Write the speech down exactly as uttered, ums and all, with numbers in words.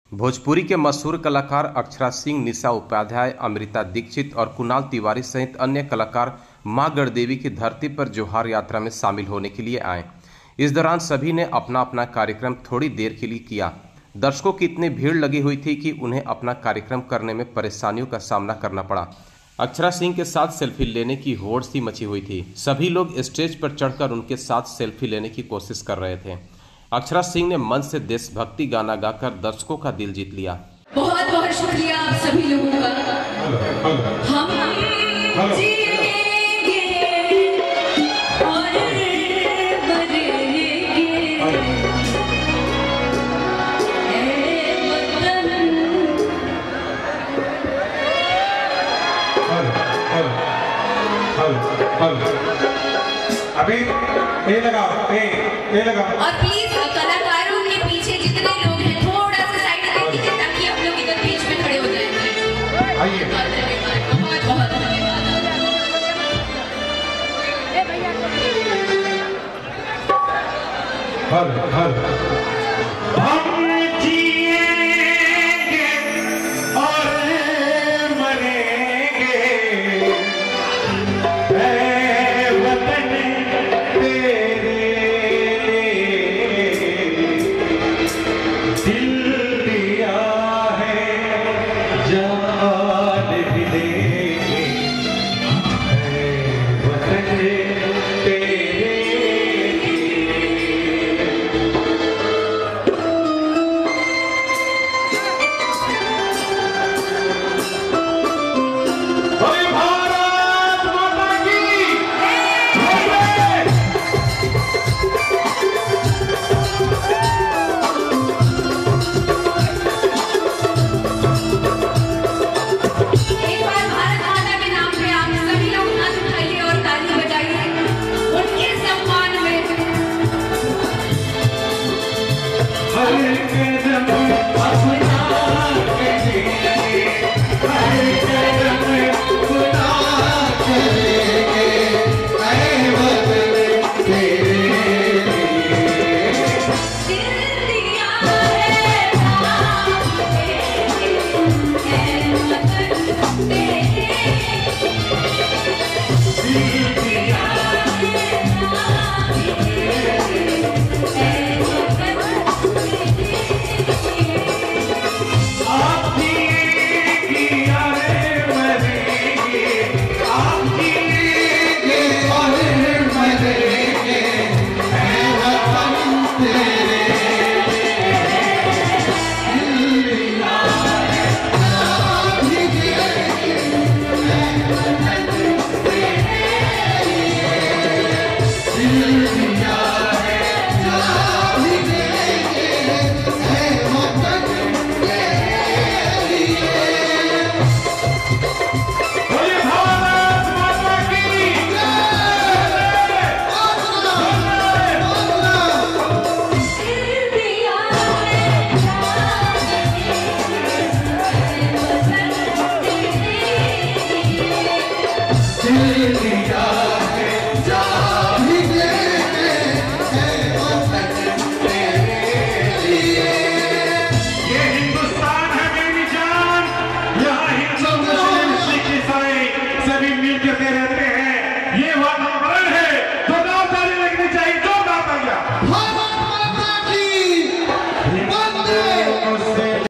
भोजपुरी के मशहूर कलाकार अक्षरा सिंह, निशा उपाध्याय, अमृता दीक्षित और कुणाल तिवारी सहित अन्य कलाकार मां गढ़देवी की धरती पर जोहार यात्रा में शामिल होने के लिए आए। इस दौरान सभी ने अपना अपना कार्यक्रम थोड़ी देर के लिए किया। दर्शकों की इतनी भीड़ लगी हुई थी कि उन्हें अपना कार्यक्रम करने में परेशानियों का सामना करना पड़ा। अक्षरा सिंह के साथ सेल्फी लेने की होड़ सी मची हुई थी। सभी लोग स्टेज पर चढ़कर उनके साथ सेल्फी लेने की कोशिश कर रहे थे। अक्षरा सिंह ने मंच से देशभक्ति गाना गाकर दर्शकों का दिल जीत लिया। बहुत बहुत शुक्रिया आप सभी लोगों का। हम जीएंगे और मरेंगे, ए वतन। अभी ये लगाओ, ये ये लगाओ। और प्लीज कलाकारों के पीछे जितने लोग हैं थोड़ा सा साइड कर दीजिए ताकि हम लोग इधर बीच में खड़े हो जाएंगे। आइए। बहुत बहुत धन्यवाद। हर हर